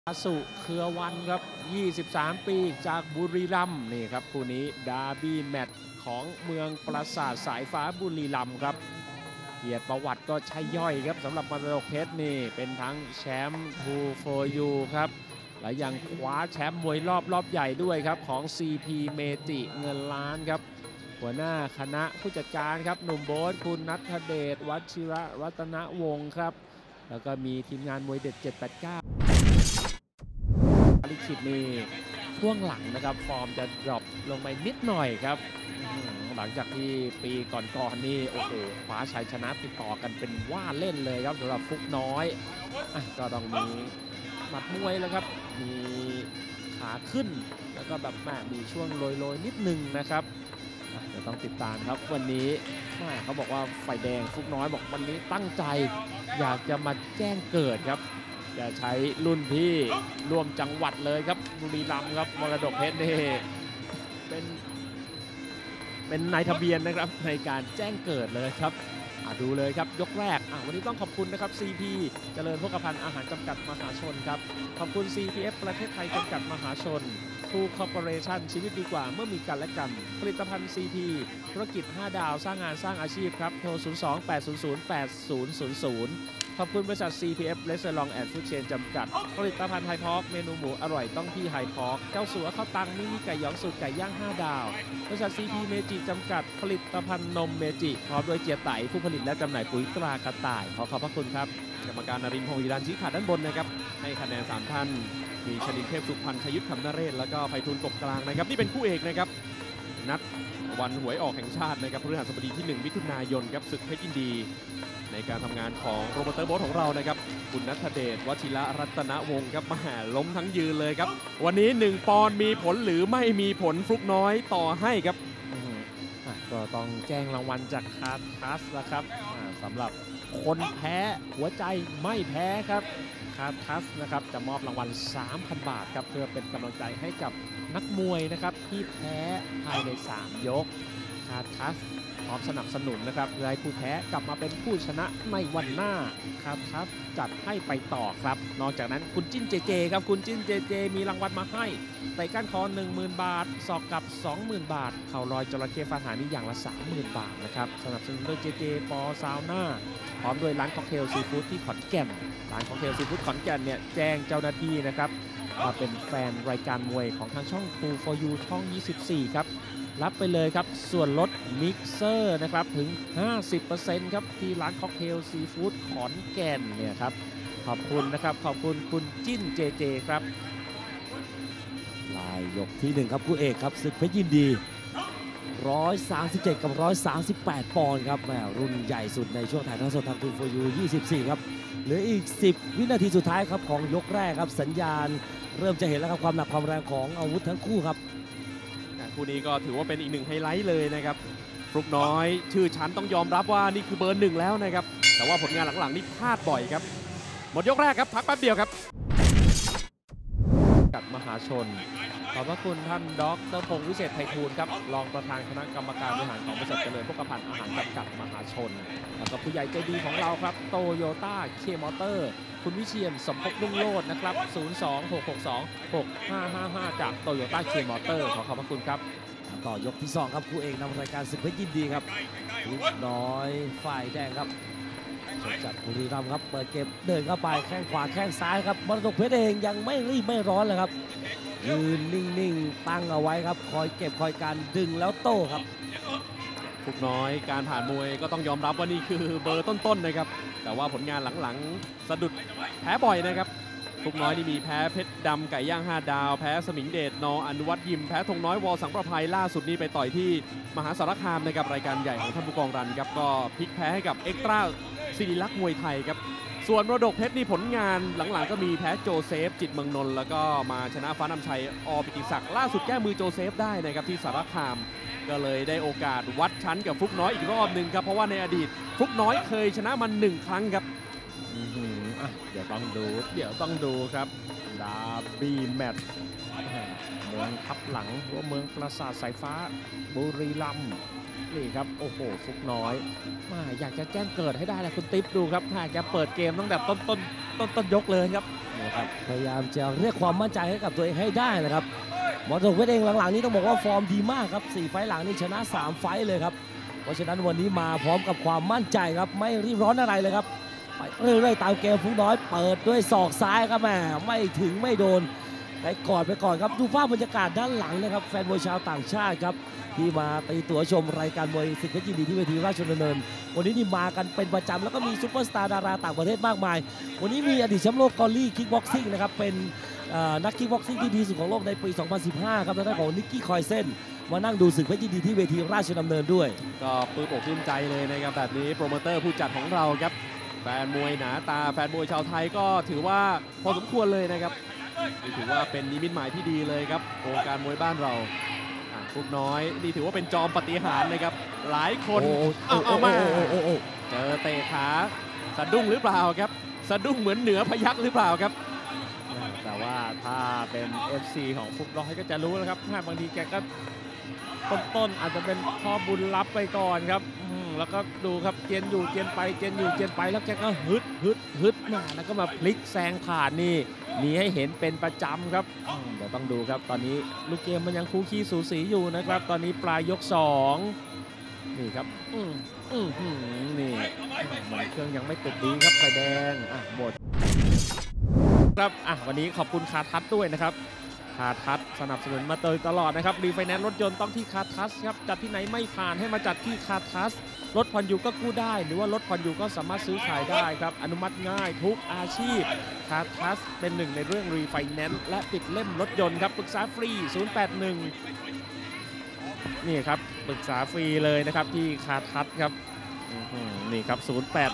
สุเครือวันครับ 23 ปีจากบุรีรัมย์นี่ครับคู่นี้ดาร์บี้แมตช์ของเมืองปราสาทสายฟ้าบุรีรัมย์ครับเกียรติประวัติก็ใช่ย่อยครับสำหรับมรดกเพชรนี่เป็นทั้งแชมป์ทูโฟยูครับและยังคว้าแชมป์มวยรอบใหญ่ด้วยครับของ CP เมจิเงินล้านครับหัวหน้าคณะผู้จัดการครับหนุ่มโบ๊ทคุณณัฐเดชวชิระรัตนวงศ์ครับแล้วก็มีทีมงานมวยเด็ด 789ลิขิตนี่ช่วงหลังนะครับฟอร์มจะดรอปลงไปนิดหน่อยครับหลังจากที่ปีก่อนๆนี่โอ้โหคว้าชัยชนะติดต่อกันเป็นว่าเล่นเลยครับสำหรับฟุกน้อยก็ต้องมีหมัดมวยแล้วครับมีขาขึ้นแล้วก็แบบมีช่วงโรยๆนิดนึงนะครับเดี๋ยวต้องติดตามครับวันนี้เขาบอกว่าไฟแดงฟุกน้อยบอกวันนี้ตั้งใจอยากจะมาแจ้งเกิดครับจะใช้รุ่นพี่ร่วมจังหวัดเลยครับบุรีรัมย์ครับมรดกเพชรนี่เป็นนายทะเบียนนะครับในการแจ้งเกิดเลยครับดูเลยครับยกแรกวันนี้ต้องขอบคุณนะครับ CP เจริญโภคภัณฑ์อาหารจำกัดมหาชนครับขอบคุณ CPF ประเทศไทยจำกัดมหาชนทูคอร์ปอเรชั่นชีวิตดีกว่าเมื่อมีกันและกันผลิตภัณฑ์ CP ธุรกิจ5ดาวสร้างงานสร้างอาชีพครับโทร 02-800-8000 ขอบคุณบริษัท CPF Restaurant and Food Chain จำกัดผลิตภัณฑ์ไฮพอกเมนูหมูอร่อยต้องที่ไฮพอกเจ้าสัวข้าวตังมินิไก่หยองสูตรไก่ย่าง5ดาวบริษัท CP เมจิจำกัดผลิตภัณฑ์นมเมจิพร้อมโดยเจียไตผู้ผลิตและจำหน่ายปุ๋ยตรากระต่ายขอบพระคุณครับกรรมการนรินทร์พงศ์วิรันชี้ขาดด้านบนนะครับให้คะแนน3ท่านมีชลินเทพสุพรรณชยุทธคำนเรศแล้วก็ไพฑูรย์กบกลางนะครับนี่เป็นคู่เอกนะครับนัดวันหวยออกแห่งชาตินะครับพฤหัสบดีที่1มิถุนายนครับศึกเพชรยินดีในการทำงานของโรเบิร์ตโบ๊ทของเรานะครับคุณณัฐเดชวชิระรัตนวงศ์ครับมาล้มทั้งยืนเลยครับวันนี้1ปอนด์มีผลหรือไม่มีผลฟลุกน้อยต่อให้ครับก็ต้องแจ้งรางวัลจากคาทัสแล้วครับสำหรับคนแพ้หัวใจไม่แพ้ครับคาทัสนะครับจะมอบรางวัล 3,000 บาทครับเพื่อเป็นกำลังใจให้กับนักมวยนะครับที่แพ้ภายใน3ยกคาทัสพร้อมสนับสนุนนะครับเพื่อให้ผู้แพ้กลับมาเป็นผู้ชนะในวันหน้าคาทัสจัดให้ไปต่อครับนอกจากนั้นคุณจิ้นเจเจครับคุณจิ้นเจเจมีรางวัลมาให้เตะก้านคอ 10,000 บาทศอกกับ 20,000 บาทเข่าลอยจระเข้ฟาดหางนี่อย่างละ 30,000 บาทนะครับสนับสนุนโดยเจเจปอซาวน่าพร้อมด้วยร้านค็อกเทลซีฟู้ดที่ขอนแก่นร้านค็อกเทลซีฟู้ดขอนแก่นเนี่ยแจ้งเจ้าหน้าที่นะครับว่าเป็นแฟนรายการมวยของทางช่อง True for You ช่อง 24 ครับรับไปเลยครับส่วนลดมิกเซอร์นะครับถึง 50% ครับที่ร้านค็อกเทลซีฟู้ดขอนแก่นเนี่ยครับขอบคุณนะครับขอบคุณคุณจิ้นเจเจครับลายยกที่1ครับคู่เอกครับศึกเพชรยินดี137กับ138ปอนด์ครับแหมรุ่นใหญ่สุดในช่วงถ่ายทอดสดทาง True for You 24 ครับเหลืออีก10วินาทีสุดท้ายครับของยกแรกครับสัญญาณเริ่มจะเห็นแล้วครับความหนักความแรงของอาวุธทั้งคู่ครับคู่นี้ก็ถือว่าเป็นอีก1ไฮไลท์เลยนะครับฟลุกน้อยชื่อชั้นต้องยอมรับว่านี่คือเบอร์1แล้วนะครับแต่ว่าผลงานหลังๆนี่พลาดบ่อยครับหมดยกแรกครับพักแป๊บเดียวครับกับมหาชนขอบพระคุณท่านดร.พงศ์วิเศษไพฑูรย์ครับรองประธานคณะกรรมการบริหารของบริษัทเจริญโภคภัณฑ์อาหารจำกัดมหาชนแล้วก็ผู้ใหญ่ใจดีของเราครับโตโยต้าเคมอเตอร์คุณวิเชียรสมภพรุ่งโรจน์นะครับ026626555จากโตโยต้าเคมอเตอร์ขอบพระคุณครับต่อยกที่2ครับคู่เอกนำรายการศึกเพชรยินดีครับลูกน้อยฝ่ายแดงครับจากบุรีรัมย์ครับเปิดเกมเดินเข้าไปแข้งขวาแข้งซ้ายครับมรดกเพชรเองยังไม่รีบไม่ร้อนเลยครับยืนนิ่งๆตั้งเอาไว้ครับคอยเก็บคอยการดึงแล้วโต้ครับฟลุกน้อยการผ่านมวยก็ต้องยอมรับว่านี่คือเบอร์ต้นๆนะครับแต่ว่าผลงานหลังๆสะดุดแพ้บ่อยนะครับฟลุกน้อยนี่มีแพ้เพชรดำไก่ย่าง5ดาวแพ้สมิงเดชนอนุวัฒน์ยิมแพ้ธงน้อยวอสังประภัยล่าสุดนี้ไปต่อยที่มหาสารคามนะครับรายการใหญ่ของท่านผู้กองรันครับก็พลิกแพ้ให้กับเอ็กตร้าศิริลักษณ์มวยไทยครับส่วนมรดกเพชรนี่ผลงานหลังๆก็มีแพ้โจเซฟจิตเมืองนนท์แล้วก็มาชนะฟ้านำชัยอปิติศักดิ์ล่าสุดแก้มือโจเซฟได้นะครับที่สารคามก็เลยได้โอกาสวัดชั้นกับฟลุกน้อยอีกรอบหนึ่งครับเพราะว่าในอดีตฟลุกน้อยเคยชนะมัน1 ครั้งครับเดี๋ยวต้องดูครับดาร์บี้แมตช์เมืองทับหลังหรือเมืองปราสาทสายฟ้าบุรีรัมย์นี่ครับโอ้โหฟุกน้อยอยากจะแจ้งเกิดให้ได้เลยคุณติ๊บดูครับแกเปิดเกมตั้งแต่ต้นยกเลยครับนะครับพยายามจะเรียกความมั่นใจให้กับตัวเองให้ได้นะครับมรดกเพชรเองหลังๆนี้ต้องบอกว่าฟอร์มดีมากครับ4 ไฟล์หลังนี่ชนะ3 ไฟล์เลยครับเพราะฉะนั้นวันนี้มาพร้อมกับความมั่นใจครับไม่รีบร้อนอะไรเลยครับไปเรื่อยๆตามเกมฟุกน้อยเปิดด้วยศอกซ้ายครับแม่ไม่ถึงไม่โดนไปก่อนครับดูภาพบรรยากาศด้านหลังนะครับแฟนมวยชาวต่างชาติครับที่มาตีตั๋วชมรายการมวยศึกเพชรยินดีที่เวทีราชดำเนินวันนี้นี่มากันเป็นประจำแล้วก็มีซุปเปอร์สตาร์ดาราต่างประเทศมากมายวันนี้มีอดีตแชมป์โลกกอลลี่คิกบ็อกซิ่งนะครับเป็นนักคิกบ็อกซิ่งที่ดีสุดของโลกในปี 2015 ครับทางด้านของนิกกี้คอยเซนมานั่งดูศึกเพชรยินดีที่เวทีราชดำเนินด้วยก็ปลื้มอกปลื้มใจเลยนะครับแบบนี้โปรโมเตอร์ผู้จัดของเราครับแฟนมวยหนาตาแฟนมวยชาวไทยก็ถือว่าพอสมควรเลยนะครับนี่ถือว่าเป็นนิมิตหมายที่ดีเลยครับวงการมวยบ้านเราฟุกน้อยนี่ถือว่าเป็นจอมปาฏิหาริย์นะครับหลายคนเอามาเจอเตะขาสะดุ้งหรือเปล่าครับสะดุ้งเหมือนเหนือพยัคฆ์หรือเปล่าครับแต่ว่าถ้าเป็น FC ของฟุกน้อยก็จะรู้แล้วครับบางทีแกก็ต้นอาจจะเป็นพ่อบุญรับไปก่อนครับแล้วก็ดูครับเจียนอยู่เจียนไปเจียนอยู่เจียนไปแล้วแกก็ฮึดมาแล้วก็มาพลิกแซงผ่านนี่มีให้เห็นเป็นประจำครับเดี๋ยวต้องดูครับตอนนี้ลูกเกมมันยังคู่ขี้สูสีอยู่นะครับตอนนี้ปลายยก2นี่ครับนี่มันเครื่องยังไม่ติดดีครับไฟแดงหมดครับวันนี้ขอบคุณคาทัศด้วยนะครับคาทัศสนับสนุนมาโดยตลอดนะครับรีไฟแนนซ์รถยนต์ต้องที่คาทัศครับจัดที่ไหนไม่ผ่านให้มาจัดที่คาทัศรถผ่อนอยู่ก็กู้ได้หรือว่ารถผ่อนอยู่ก็สามารถซื้อขายได้ครับอนุมัติง่ายทุกอาชีพคาทัศเป็นหนึ่งในเรื่องรีไฟแนนซ์และปิดเล่มรถยนต์ครับปรึกษาฟรี081นี่ครับปรึกษาฟรีเลยนะครับที่คาทัศครับนี่ครับ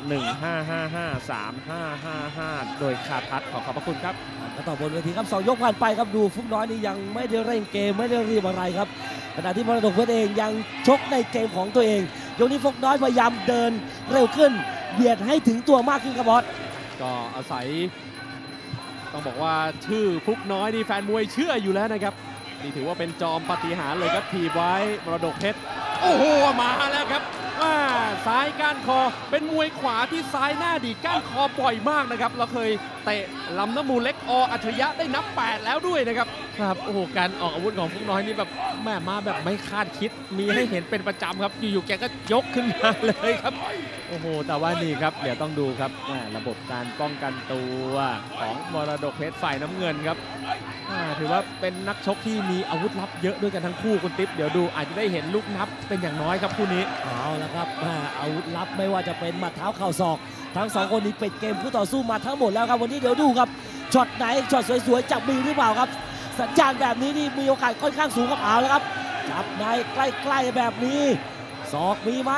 0815553555โดยคาทัศขอบพระคุณครับก็ต่อบนเวทีครับ2 ยกผ่านไปครับดูฟุกน้อยนี่ยังไม่ได้เร่งเกมไม่ได้รีบอะไรครับขณะที่มรดกเพชรเองยังชกในเกมของตัวเองยกนี้ฟุกน้อยพยายามเดินเร็วขึ้นเบียดให้ถึงตัวมากขึ้นครับบอสก็อาศัยต้องบอกว่าชื่อฟุกน้อยนี่แฟนมวยเชื่ออยู่แล้วนะครับนี่ถือว่าเป็นจอมปาฏิหาริย์เลยครับถีบไว้มรดกเพชรโอ้โหมาแล้วครับซ้ายก้านคอเป็นมวยขวาที่ซ้ายหน้าดีก้านคอบ่อยมากนะครับเราเคยเตะลำน้ำมูลเล็กอัจฉริยะได้นับ8แล้วด้วยนะครับครับโอ้โหการออกอาวุธของฟุกน้อยนี่แบบมาแบบไม่คาดคิดมีให้เห็นเป็นประจำครับอยู่ๆแกก็ยกขึ้นมาเลยครับโอ้โหแต่ว่านี่ครับเดี๋ยวต้องดูครับระบบการป้องกันตัวของมรดกเพชรฝ่ายน้ำเงินครับถือว่าเป็นนักชกที่มีอาวุธลับเยอะด้วยกันทั้งคู่คุณติ๊บเดี๋ยวดูอาจจะได้เห็นลูกนับเป็นอย่างน้อยครับคู่นี้เอาละครับอาวุธลับไม่ว่าจะเป็นหมัดเท้าเข่าศอกทั้ง2 คนนี้ปิดเกมคู่ต่อสู้มาทั้งหมดแล้วครับวันนี้เดี๋ยวดูครับช็อตไหนช็อตสวยๆจับมีหรือเปล่าครับสัญญาณแบบนี้นี่มีโอกาสค่อนข้างสูงครับเอาแล้วครับจับในใกล้ๆแบบนี้ศอกมีไหม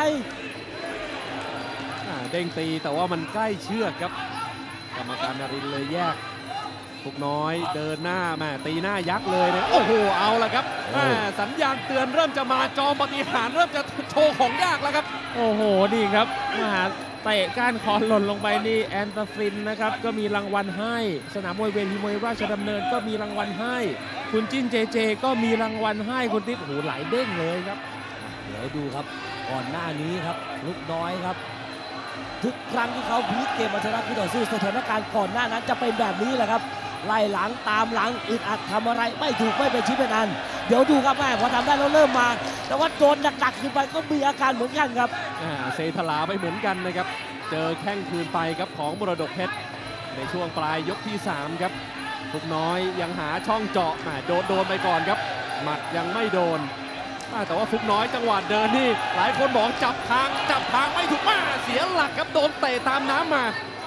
เด้งตีแต่ว่ามันใกล้เชือกครับกรรมการนรินทร์เลยแยกฟุกน้อยเดินหน้าตีหน้ายักษ์เลยนะโอ้โหเอาละครับสัญญาณเตือนเริ่มจะมาจอมปาฏิหาริย์เริ่มจะโชว์ของยากแล้วครับโอ้โหนี่ครับเตะก้านคอหล่นลงไปนี่แอนตาฟินนะครับก็มีรางวัลให้สนามมวยเวทีมวยราชดำเนินก็มีรางวัลให้คุณจิ้นเจก็มีรางวัลให้คุณติ๊บโอ้โหหลายเด้งเลยครับเดี๋ยวดูครับก่อนหน้านี้ครับลูกน้อยครับทุกครั้งที่เขาพลิกเกมมาชนะคู่ต่อสู้สถานการณ์ก่อนหน้านั้นจะเป็นแบบนี้แหละครับไล่หลังตามหลังอึดอัดทำอะไรไม่ถูกไม่เป็นชิ้นเป็นอันเดี๋ยวดูครับพอทำได้แล้วเริ่มมาแต่ว่าโดนหนักๆขึ้นไปก็มีอาการเหมือนกันครับเซทลาไปเหมือนกันนะครับเจอแข้งคืนไปครับของมรดกเพชรในช่วงปลายยกที่3ครับฟุกน้อยยังหาช่องเจาะโดนไปก่อนครับหมัดยังไม่โดนแต่ว่าฟุกน้อยจังหวะเดินนี่หลายคนบอกจับทางไม่ถูกเสียหลักครับโดนเตะตามน้ำมา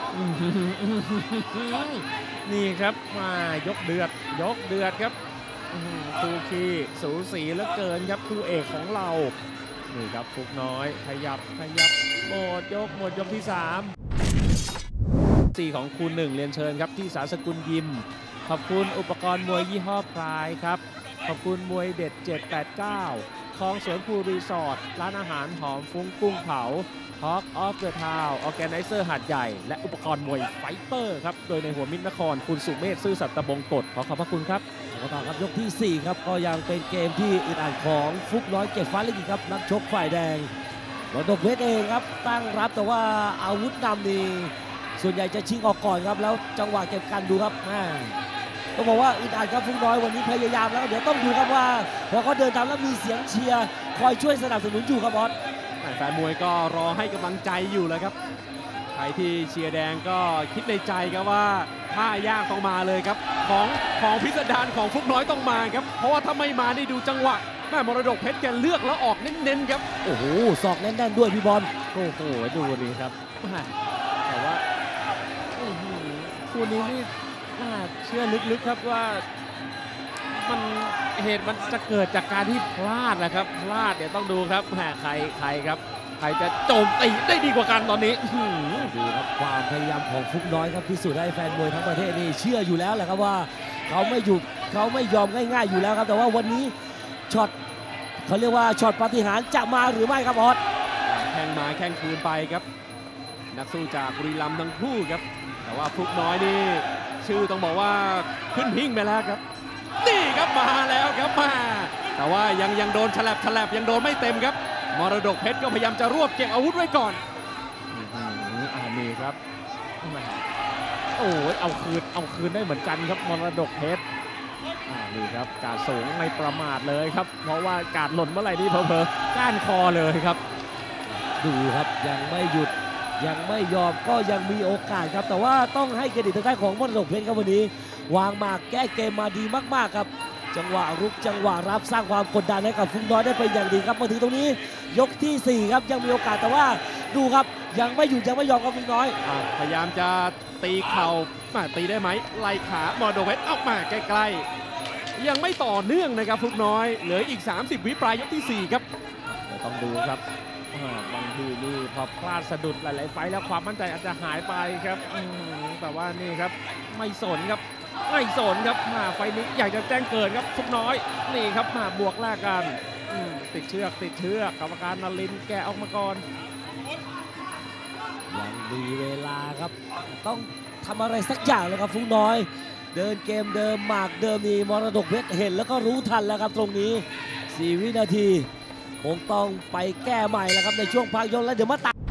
นี่ครับยกเดือดครับคู่ขี้สูสีเหลือเกินครับคู่เอกของเรานี่ครับฟุกน้อยขยับหมดยกที่3ของคู่1เรียนเชิญครับที่สาสกุลยิมขอบคุณอุปกรณ์มวยยี่ห้อพลายครับขอบคุณมวยเด็ด789ขคลองสวนภูรีสอร์ทร้านอาหารหอมฟุ้งกุ้งเผา Talk of the Town Organizer หาดใหญ่ และอุปกรณ์มวยไฟเตอร์ครับ โดยในหัวมิตรนครคุณสุเมธซื่อสัตย์บงกฎขอขอบพระคุณครับต่อครับยกที่ 4 ครับก็ยังเป็นเกมที่อึดอัดของฟุกน้อยเก็บฟ้าลิกิตครับนักชกฝ่ายแดงมรดกเพชรเองครับตั้งรับแต่ว่าอาวุธนำนี่ส่วนใหญ่จะชิงออกก่อนครับแล้วจังหวะเก็บกันดูครับต้องบอกว่าอึดอัดครับฟุกน้อยวันนี้พยายามแล้วเดี๋ยวต้องดูครับว่าพอเขาเดินตามแล้วมีเสียงเชียร์คอยช่วยสนับสนุนอยู่ครับบอสแฟนมวยก็รอให้กำลังใจอยู่แล้วครับใครที่เชียร์แดงก็คิดในใจครับว่าท่ายากต้องมาเลยครับของพิสดารของฟุกน้อยต้องมาครับเพราะว่าถ้าไม่มานี่ดูจังหวะแม่มรดกเพชรแกเลือกแล้วออกเน้นๆครับโอ้โหศอกแน่นๆด้วยพี่บอลโอ้โหดูดีครับแต่ว่าคู่นี้นี่เชื่อลึกๆครับว่ามันเหตุมันจะเกิดจากการที่พลาดแหละครับพลาดเดี๋ยวต้องดูครับใครครับใครจะโจมตีได้ดีกว่ากันตอนนี้ดูครับความพยายามของฟุกน้อยครับพิสูจน์ให้แฟนมวยทั้งประเทศนี่เชื่ออยู่แล้วแหละครับว่าเขาไม่หยุดเขาไม่ยอมง่ายๆอยู่แล้วครับแต่ว่าวันนี้ช็อตเขาเรียกว่าช็อตปาฏิหาริย์จะมาหรือไม่ครับออสแข่งมาแข่งคืนไปครับนักสู้จากบุรีรัมย์ทั้งคู่ครับแต่ว่าฟุกน้อยนี่ชื่อต้องบอกว่าขึ้นหิ้งไปแล้วครับนี่ครับมาแล้วครับมาแต่ว่ายังโดนฉลับยังโดนไม่เต็มครับมรดกเพชรก็พยายามจะรวบเก็บอาวุธไว้ก่อนนี่ครับโอ้ยเอาคืนได้เหมือนกันครับมรดกเพชรนี่ครับการสูงไม่ประมาทเลยครับเพราะว่าการหล่นเมื่อไหร่นี่เผลอๆก้านคอเลยครับดูครับยังไม่หยุดยังไม่ยอมก็ยังมีโอกาสครับแต่ว่าต้องให้เครดิตทางด้านของมรดกเพชรครับวันนี้วางหมากแก้เกมมาดีมากๆครับจังหวะรุกจังหวะรับสร้างความกดดันให้กับฟุกน้อยได้เป็นอย่างดีครับมาถึงตรงนี้ยกที่ 4 ครับยังมีโอกาสแต่ว่าดูครับยังไม่หยุดยังไม่ยอมครับฟุกน้อยพยายามจะตีเข่าตีได้ไหมไล่ขามรดกเพชรออกมาใกล้ๆยังไม่ต่อเนื่องนะครับฟุกน้อยเหลืออีก30วิปลายยกที่4ครับต้องดูครับบางทีนี่พอพลาดสะดุดหลายๆไฟแล้วความมั่นใจอาจจะหายไปครับแต่ว่านี่ครับไม่สนครับไฟนี้อยากจะแจ้งเกิดครับฟุกน้อยนี่ครับมาบวกแลกกันติดเชือกกรรมการนรินทร์แกะออกมาก่อนยังมีเวลาครับต้องทำอะไรสักอย่างเลยครับฟุกน้อยเดินเกมเดิมหมากเดิมนี่มรดกเพชรเห็นแล้วก็รู้ทันแล้วครับตรงนี้4 วินาทีคงต้องไปแก้ใหม่แล้วครับในช่วงพักยกแล้วเดี๋ยวมาตัด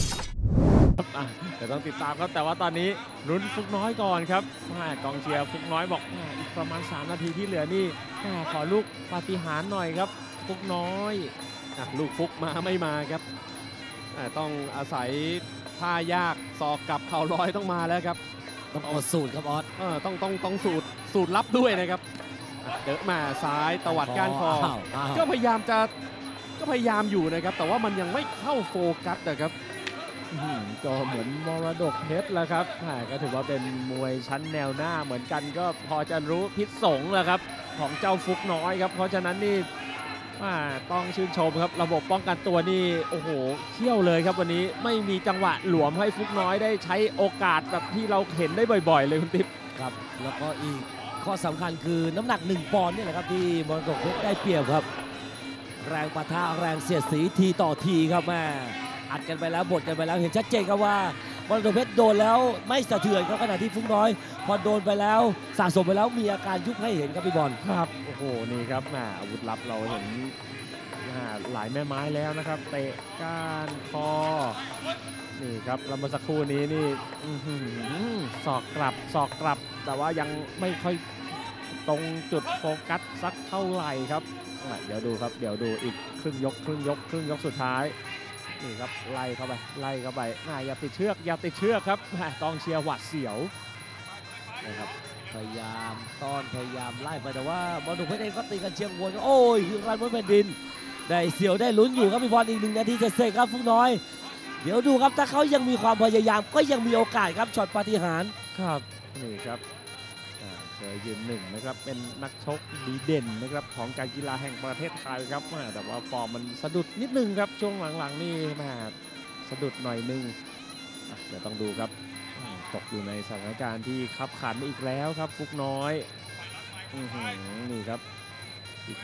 เดี๋ยวต้องติดตามครับแต่ว่าตอนนี้ลุ้นฟุกน้อยก่อนครับกองเชียร์ฟุกน้อยบอกอีกประมาณ3 นาทีที่เหลือนี่ขอลูกปาฏิหาริย์หน่อยครับฟุกน้อยลูกฟุกไม่มาครับต้องอาศัยท่ายากศอกกับเข่าลอยต้องมาแล้วครับต้องอดสูตรครับออสต้องสูตรลับด้วยนะครับเดินมาซ้ายตวัดก้านคอก็พยายามอยู่นะครับแต่ว่ามันยังไม่เข้าโฟกัสนะครับก็เหมือนมรดกเพชรแล้วครับก็ถือว่าเป็นมวยชั้นแนวหน้าเหมือนกันก็พอจะรู้พิษสงแล้วครับของเจ้าฟุกน้อยครับเพราะฉะนั้นนี่ต้องชื่นชมครับระบบป้องกันตัวนี่โอ้โหเขี้ยวเลยครับวันนี้ไม่มีจังหวะหลวมให้ฟุกน้อยได้ใช้โอกาสแบบที่เราเห็นได้บ่อยๆเลยคุณติ๊บครับแล้วก็อีกข้อสำคัญคือน้ำหนัก1 ปอนด์นี่แหละครับที่มรดกเพชรได้เปรียบครับแรงปะทะแรงเสียดสีทีต่อทีครับแม่อัดกันไปแล้วบดกันไปแล้วเห็นชัดเจนครับว่ามรดกเพชรโดนแล้วไม่สะเทือนครับขณะที่ฟุกน้อยพอโดนไปแล้วสะสมไปแล้วมีอาการยุบให้เห็นครับพี่บอลครับโอ้โหนี่ครับอาวุธลับเราเห็นหลายแม่ไม้แล้วนะครับเตะก้านคอนี่ครับแล้วเมื่อสักครู่นี้นี่ศอกกลับแต่ว่ายังไม่ค่อยตรงจุดโฟกัสสักเท่าไหร่ครับเดี๋ยวดูครับเดี๋ยวดูอีกครึ่งยกสุดท้ายนี่ครับไล่เข้าไปอย่าติดเชือกครับกองเชียร์หวาดเสียวนะครับพยายามต้อนพยายามไล่ไปแต่ว่ามรดกเพชรเองก็ตีกันเชียงวนโอ้ยคือรันบนแผ่นดินได้เสียวได้ลุ้นอยู่ครับพี่บอลอีก1 นาทีเสร็จครับฟุกน้อยเดี๋ยวดูครับถ้าเขายังมีความพยายามก็ยังมีโอกาสครับช็อตปาฏิหาริย์ครับนี่ครับเคยยืน1นะครับเป็นนักชกดีเด่นนะครับของการกีฬาแห่งประเทศไทยครับแต่ว่าฟอร์มมันสะดุดนิดนึงครับช่วงหลังๆนี่สะดุดหน่อยนึงเดี๋ยวต้องดูครับตกอยู่ในสถานการณ์ที่คับขันอีกแล้วครับฟุกน้อยนี่ครับ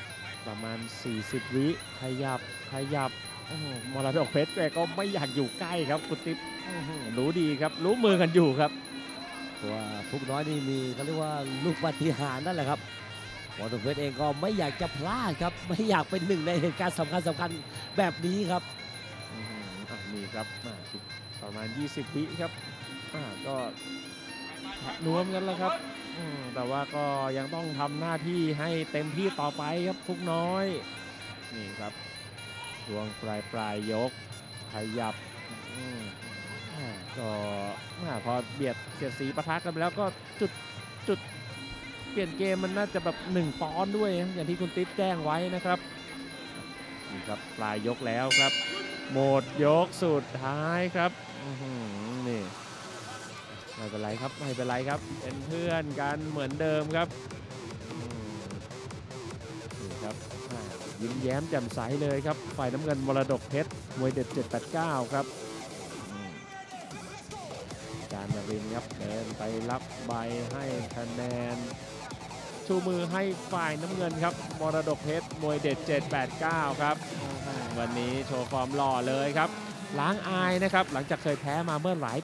ประมาณ 40 วิขยับโอ้โหมรดกเพชรแกก็ไม่อยากอยู่ใกล้ครับคุณติ๊บรู้ดีครับรู้มือกันอยู่ครับตัวฟุกน้อยนี่มีเขาเรียกว่าลูกปาฏิหาริย์นั่นแหละครับมรดกเพชรเองก็ไม่อยากจะพลาดครับไม่อยากเป็นหนึ่งในเหตุการณ์สำคัญแบบนี้ครับนี่ครับอีกประมาณ 20 วิครับก็นวมกันแล้วครับแต่ว่าก็ยังต้องทำหน้าที่ให้เต็มที่ต่อไปครับฟุกน้อยนี่ครับช่วงปลายยกขยับก็พอเบียดเสียดสีปะทะกันไปแล้วก็จุดเปลี่ยนเกมมันน่าจะแบบ1 ปอนด์ด้วยนะอย่างที่คุณติ๊บแจ้งไว้นะครับนี่ครับปลายยกแล้วครับหมดยกสุดท้ายครับนี่ไม่เป็นไรครับไม่เป็นไรครับเป็นเพื่อนกันเหมือนเดิมครับนี่ครับยิ้มแย้มแจ่มใสเลยครับฝ่ายน้ำเงินมรดกเพชรมวยเด็ด789ครับการนรินทร์ครับเดินไปรับใบให้คะแนนชูมือให้ฝ่ายน้ำเงินครับมรดกเพชรมวยเด็ด789ครับวันนี้โชว์ฟอร์มหล่อเลยครับล้างอายนะครับหลังจากเคยแพ้มาเมื่อหลาย